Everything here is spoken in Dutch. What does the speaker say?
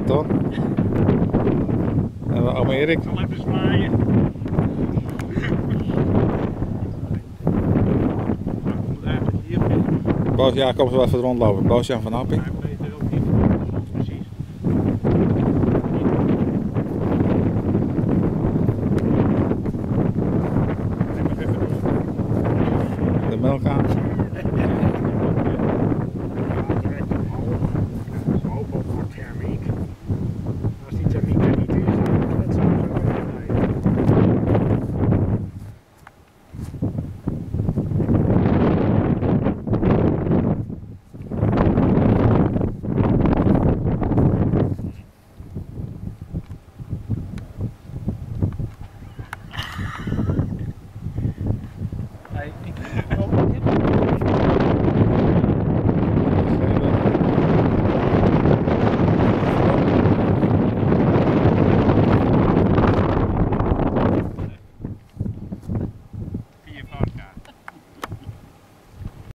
Anton. En dan oma Erik. Ik zal even zwaaien. Boos, ja, kom zo even rondlopen. Boos-Jan van Appie.